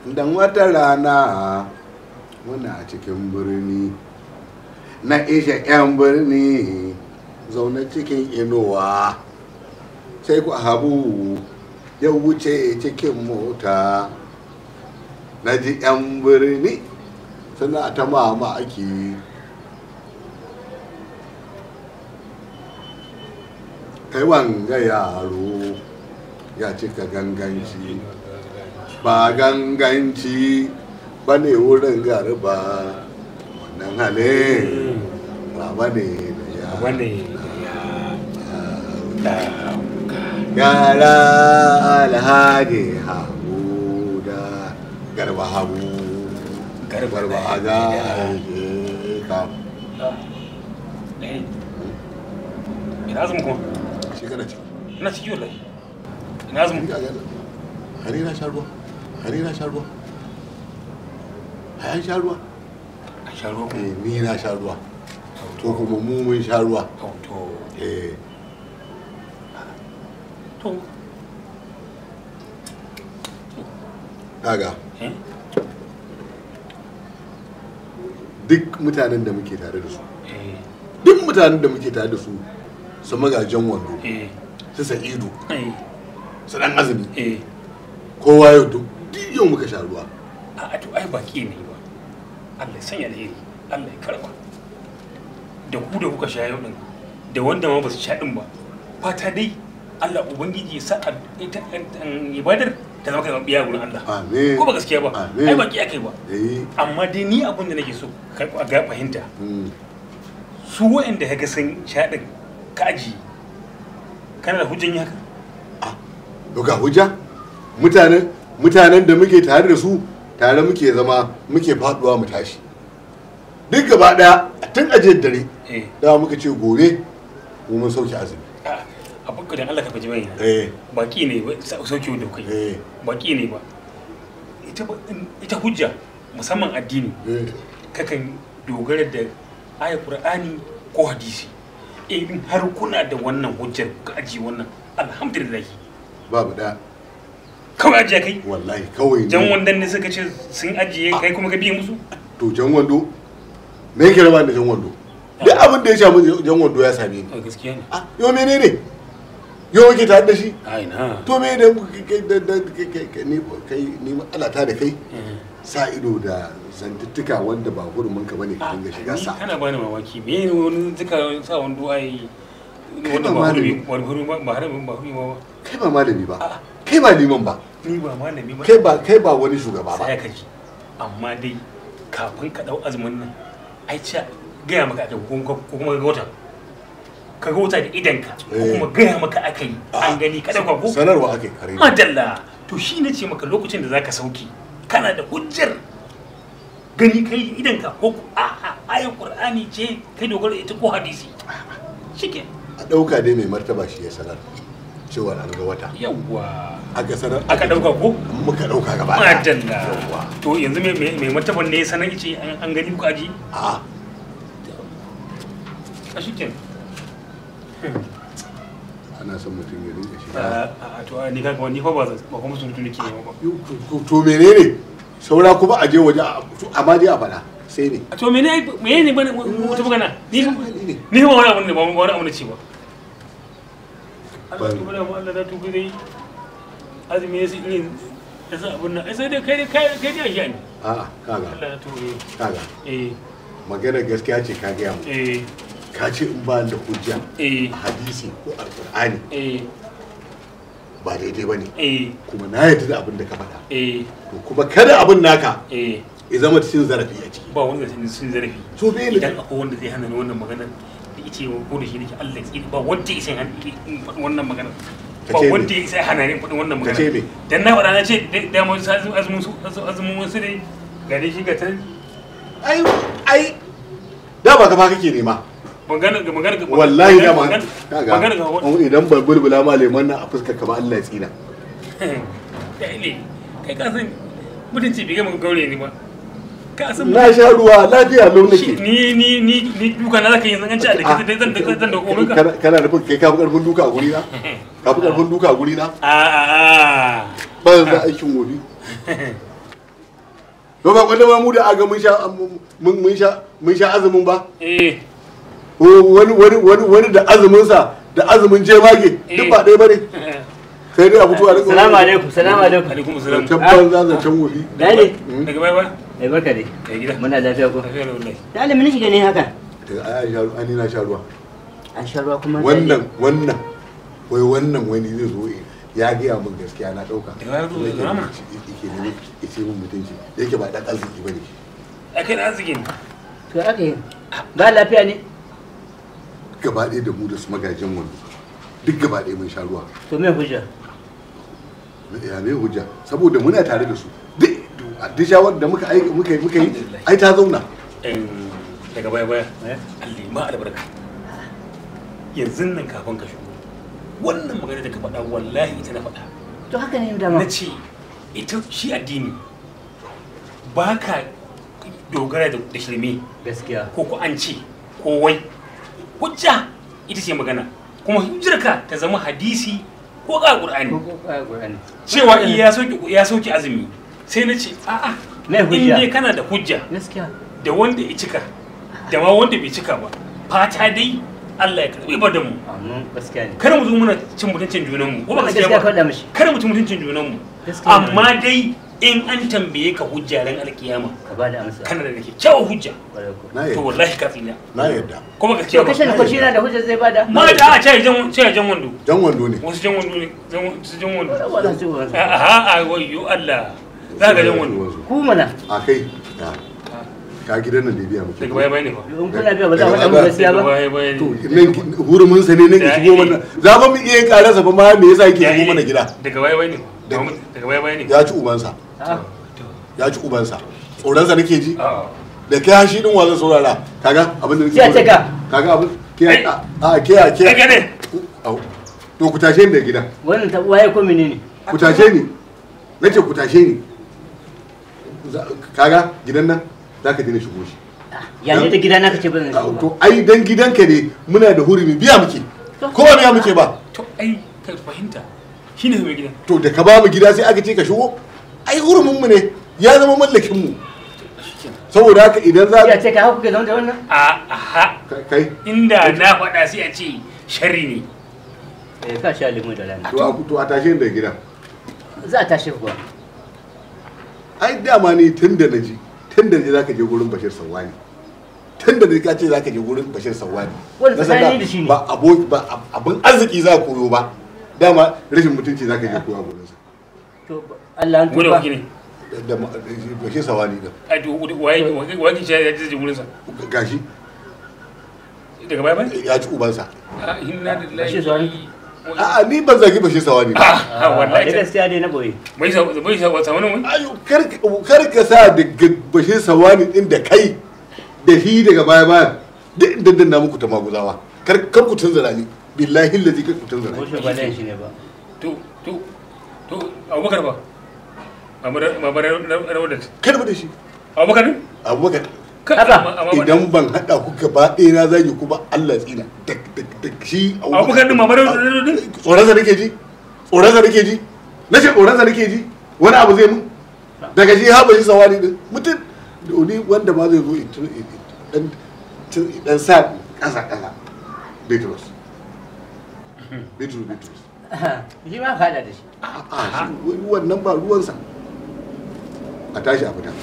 dan wata rana muna cikin birni na isha 'yan birni zaune cikin inuwa sai ku habu ya wuce cikin mota na ji 'yan birni suna ta mamaki kai wanga yaro ya cika ganganci ba ganganci ba ne wurin garba wannan halin ba ne da yara alhaji habu da garba habu garba a ga ka ina azumin kuma shi kana ci ina ciki wallahi ina azumin hari na sharuwa hari na sharuwa hayan sharuwa a sharuwa kuma ni na sharuwa to kuma mu mun sharuwa to to kaga duk mutanen da muke tare da su duk mutanen da muke tare da su su magajen wando su sa'idu su dan azumi kowa yau duk yau muka sha ruwa a to ai baki ne ba Allah ya sanya alheri Allah ya karba da ku da kuka sha yau din da wanda ma ba su sha din ba fata dai Allah ubangiji ya sa ita ibadar ta zama kai biya gurin Allah amin ko ba gaskiya ba ai baki akai ba amma dai ni abin da nake so kai ga fahimta su wa'anda kaga sun sha din ka aji kana da hujjan yi haka to ga hujja mutanen da muke tare da su tare muke zama muke faduwa mu tashi duk gaba daya tun ajiyar dare da muka ce gobe mu mun sauke azumi a bakkadan Allah ka faji mai baki ne sauke da kai baki ne ba ita hujja musamman addini kakan dogara da ayat Qur'ani ko hadisi in har kuna da wannan hujjar ka aji wannan alhamdulillah babu da kawai ajiye kai wallahi kawai jan wandan ne suka ce sun ajiye kai kuma ka biye musu to jan wando me yake raba da jan wando duk abin da ya shafi jan wando ya same ni gaskiya ne yo menene yo kake tare da shi ai na to me da ni Allah ta da kai sa ido da zantuttuka wanda ba hurumin ka bane ka dinga shiga sa kana bani mamaki me ne wani duka sa wando ai wanda ba hurumi ba kai ba malami ba kai ba liman ba ni ba malami ba kai ba wani shugaba ba sai ka ji amma dai kafin ka dau azumin nan ai ce gaya maka aka ko kuma ga wata ka ga wata da idanka ko kuma gaya maka aka yi an gani ka dauka ko sanarwa ake kare madalla to shi ne ce maka lokacin da zaka sauki kana da hujjar gani kai idanka ko a'a ayin Qur'ani ce kai dogara ita ko hadisi shike a dauka dai mai martaba shi ya sanar cewa an ga wata yawa aka sanar aka dauka ko muka dauka gaba madalla to yanzu mai martaban ne ya sanar yace an gani ku aji a shike ana son mutum ya rinka shiga a to ni kaga wani fa ba kuma sun tuni ke ba to menene saura kuma a je waje amma je a faɗa sai ne to menene bane mutu magana ni ba wani abu ne ba wani abu ne ce ba Allah tuba da Allah da tuba dai azumi ne sai irin yasa abun nan sai dai kai dai ajiya ne a'a kaga Allah da tuba kaga magana gaskiya ce ka ga mu ka ce in ba da hujja a hadisi ko alqur'ani ba daidai ba ne kuma na yarda da abin da ka faɗa to kuma kada abin naka ya zama cin zarafi a ciki ba wanda cin zarafi so bai idan akwai wanda zai hana ni wannan maganar da yace ko da shi nake Allah ya ba wanda ya sai hana ni faɗin wannan maganar ba wanda ya sai hana ni faɗin wannan maganar kace me dan na faɗa na ce da mu azumin wasu ne ga dai shi ga tan ai da ba ka fa kake nema magana wallahi da magana idan ban bulbula maleman nan a fuskar ka ba Allah ya tsina kai ka san mutunci bai ga maka gaure ni ba ka san na sha ruwa lafiya lau nake ni duka na zaka yi zan ci a dake dai zan da komai ka kana nufin kai ka fi karfin duka a guri na ka fi karfin duka a guri na a ba za aikin gobe to ba kwanda ma mu da aga mun sha azumin ba wani da azumin sa da azumin jemage duk ba ɗaya bane sai dai a fito a rika salamu alaikum salamu alaikum alaikum salam tabban zancen wofi dai daga baya barka dai gida muna lafiya ko lafiya wallahi dai mun shiga ne haka ai na sha ruwa an sha ruwa kuma wannan wani zai zo ya gaya min gaskiya na dauka yake ne yace min mutunci yake ba dan arziki bane akai da arziki ne to aka yi ba lafiya ne gaba ɗaya da mu da su magajin wani duk gaba ɗaya mun sha ruwa to me hujja ya me hujja saboda muna tare da su duk shawar da muka yi ai ta zauna daga baya Allah ma albarka yanzu nan kafin ka shigo wannan magana da ka faɗa wallahi ita na faɗa to haka ne dama na ce ita shi addini ba ka dogara da shirme gaskiya ko an ce ko wai hujja ita ce magana kuma hujjarka ta zama hadisi ko ga qur'ani cewa ya sauki azumi sai na ce a'a in dai kana da hujja gaskiya da wanda ya cika da ma wanda bai cika ba fata dai Allah ya karbi badan mu gaskiya ne kar mu zo muna cin mutuncin junan mu ko ba gaskiya ba kar mu cin mutuncin junan mu amma dai in an tambaye ka hujja ran alkiyama ka ba da amsa kana da kyakkyawar hujja to wallahi ka tsina na yadda kuma gaskiya ba kashe ko shi na da hujja zai bada ma da a ce jan wando ne wasu jan wando ne jan wando a wayyo Allah za ka jan wando ku mana a kai ka gidan nan da biya muke daga baya ne ba in kuna biya ba za mu dan gaskiya ba to nan hurumin sa ne nan ki shigo mana za ba mu iya karasa ba ma me yasa yake shigo mana gida daga baya ne daga baya ne ya ci ubansa ya ci ubansa tsoron sa nake ji da kai shi din wazan saurara kaga abin da nake kaga abin ke ne to ku tashe ni da gidan wannan ta waye ko menene ku tashe ni nace ku tashe ni kaga gidan nan zaka dena shigo shi yanzu da gida na kace ba zan shigo to ai dan gidanka ne muna da hurumi biya muke ko ba biya muke ba to ai ka fahimta shine mai gidan to da ka ba mu gida sai aka ce ka shigo ai hurumin mu ne ya zama mallakin mu saboda haka idan za ya ce ka haku ke zama da wannan aha kai inda na faɗa sai a ce sharri ne ka sha limu da rana to a tashe da gidan za a tashi kuwa ai dama ne tun da zaka je gurin Bashir Sawani tun da ka ce zaka je gurin Bashir Sawani wanda tsakani da shi ne ba abin arziki za koyo ba dama rashin mutunci zaka je koya gurin sa to Allah an tuba da Bashir Sawani da ai to wai ki ya je gurin sa gashi daga baya ya ci ubansa inna lillahi Bashir Sawani a'a ni ban zagi Bashir Sawani ba wallahi gaskiya dai na boye bai sa wani ayo kar ka sa da Bashir Sawani din da kai da shi daga baya duk dandan na muku ta maguzawa kar ku tunzura ni billahi allazi kar ku tunzura ko shi ba dan shi ne ba to Abubakar ba Rawdat kar ba da shi Abubakar idan ban hada ku gaba ɗaya na zagi ku ba Allah tsina da shi Abubakar din Mama Rawdat tsoron sa nake ji nace tsoron sa nake ji wani abu zai mun daga shi ha Bashir Sawani din mutum doni wanda ma zai zo dan sa kasa Bitrus shi ma fada da shi wannan ba ruwansa a tashi a fita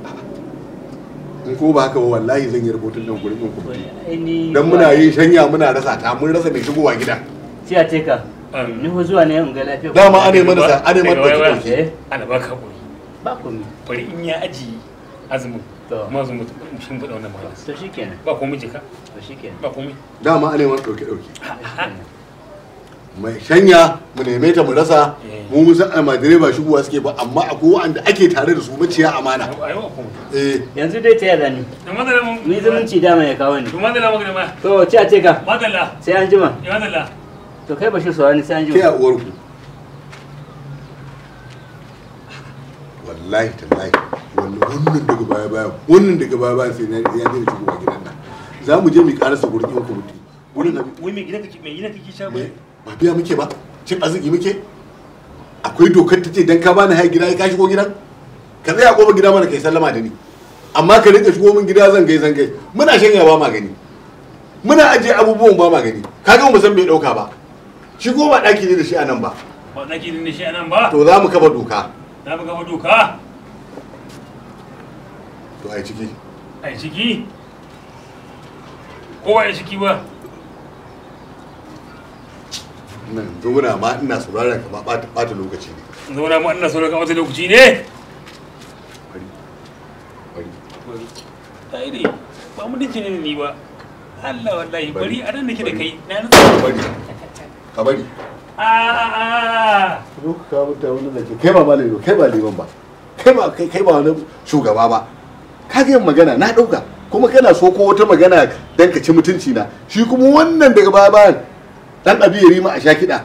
in ko ba haka ba wallahi zan yi rubutun nan gurin ku dan muna yin shanya muna rasa ta mun rasa mai shigowa gida sai a teka ni ho zuwa ne in ga lafiya dama ane mana dauke ana baka hakuri ba komai bari in ya aji azumin ma zo mutum shin bada wannan magana to shikenan ba komai jika to shikenan ba komai dama ane mana dauke mai shanya mu neme ta mu rasa mu mun san almajirai ba shigowa suke ba amma akwai wanda ake tare da su maciya amana yanzu dai ta yada ni ni zumunci dama ya kawo ni to ci a teka sai an jima to kai Bashir Sawani sai an jima kai a uwar ku wallahi tallahi wannan daga baya sai ya dena shigowa gidan nan za mu je mu karasa gurin yan kwamiti wai mai gidan kake sha ba biya muke ba cin arziki muke akwai dokar ta ce dan ka bani haya gida ka shigo gidan ka tsaya kofar gida mana kai sallama da ni amma ka rika shigo min gida zangai muna shanya ba magani muna ajiye abubuwan ba magani kaga mu san bai dauka ba shigo ba daki ne da shi anan ba ba daki ne da shi anan ba to za mu kafa doka to ai ciki ko ai ciki ba nan zauna ma ina sauraron ka ba bata lokaci ne zauna ma ina sauraron ka bata lokaci ne bari ta yi dai ba mu dace ne ni ba Allah wallahi bari a nan nake da kai na bari ka bari zo ka mutu wani da ke kai ba malami kai ba liman ba kai ba wani shugaba ba ka ga yin magana na dauka kuma kana so ko wata magana dan ka ci mutunci na shi kuma wannan daga bayan dan abiyari ma a sha kiɗa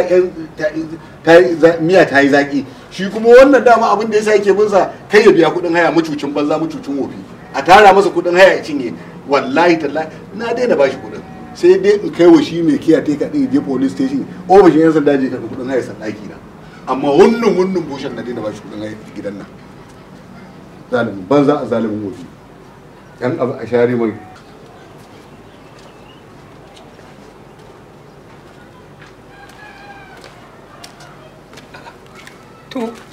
miya ta yi zaki shi kuma wannan dama abin da yasa yake bin sa kai ya biya kuɗin haya mucucin banza mucucin wofi a tara masa kuɗin haya ya cinye wallahi tallahi na daina bashi kuɗin sai dai in kai wa shi mai kiyaye ka ɗin je police station ofishin yan sanda je karɓi kuɗin haya sandaki na amma wannan bushen na daina bashi kuɗin haya gidan nan zalimin banza a zalimin wofi yan abu a share mai to